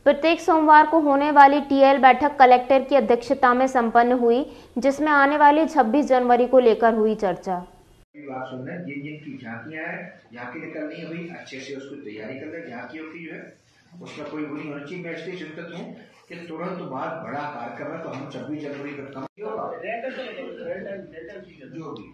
प्रत्येक सोमवार को होने वाली टीएल बैठक कलेक्टर की अध्यक्षता में संपन्न हुई, जिसमें आने वाली 26 जनवरी को लेकर हुई चर्चा। बात सुन रहे हैं, जिनकी झांकियां हैं, झांकी निकलनी है भाई अच्छे से उसको तैयारी कर ले। झांकियों की जो है उसका कोई वो नहीं होना चाहिए। मैं इसलिए चिंतित हूँ कि तुरंत बाद बड़ा कार्यक्रम है तो हम 26 जनवरी का कम जो भी।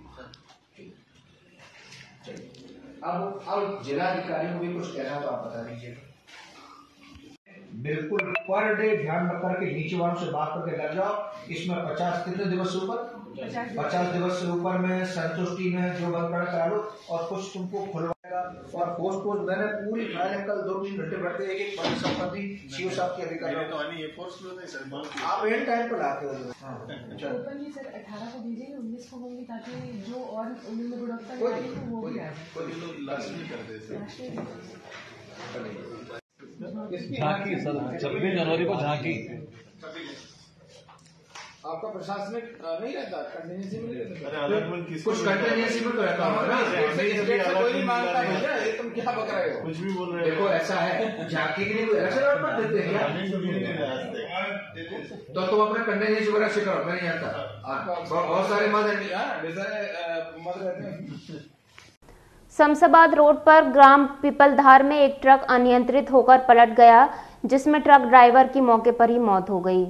अब जिलाधिकारी को भी कुछ कहना तो आप बता दीजिए। बिल्कुल पर डे ध्यान रख करके नीचे वालों से बात करके लग जाओ। इसमें 50 कितने दिवस से ऊपर 50 दिवस से ऊपर में संतुष्टि में जो बंद करा लो और कुछ तुमको खुलवाएगा। और पोस्ट मैंने पूरी फाइल कल 2-3 घंटे बैठते एक परिसंपत्ति सीओ साहब के अधिकारी आप एंड टाइम पर लाते हो। सर 18 को भेजेंगे, 19 को होंगे ताकि जो और उनमें गुणवत्ता वो भी आ जाए। झांकी सर 26 जनवरी को झांकी। आपका प्रशासनिक नहीं रहता, कंटिन्यूसी में रहता। कुछ कंटिन्यूसी में तो रहता होगा ना। कोई नहीं मांगता है, तुम क्या बक रहे हो? कुछ भी बोल रहे हो। देखो ऐसा है, झांकी के लिए कोई ऐसे लौट मत देते हैं क्या? तो तुम अपना कंटिन्यूसी वगैरह से करो, मैं नहीं आता। बहुत सारे मत रहते हैं। शमशाबाद रोड पर ग्राम पीपलधार में एक ट्रक अनियंत्रित होकर पलट गया, जिसमें ट्रक ड्राइवर की मौके पर ही मौत हो गई।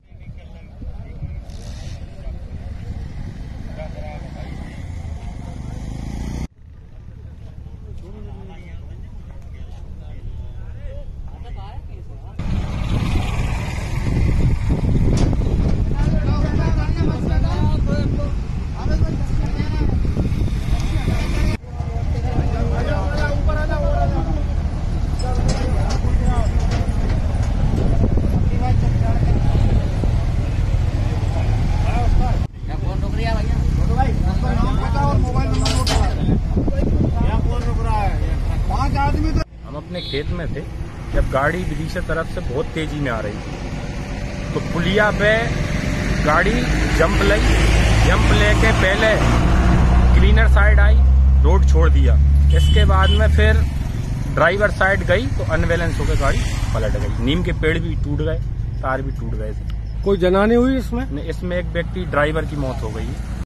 हम अपने खेत में थे जब गाड़ी विदिशा तरफ से बहुत तेजी में आ रही थी, तो पुलिया पे गाड़ी जंप लेके पहले क्लीनर साइड आई, रोड छोड़ दिया। इसके बाद में फिर ड्राइवर साइड गई तो अनबैलेंस होकर गाड़ी पलट गई। नीम के पेड़ भी टूट गए, तार भी टूट गए थे। कोई जनानी हुई इसमें? इसमें एक व्यक्ति ड्राइवर की मौत हो गई।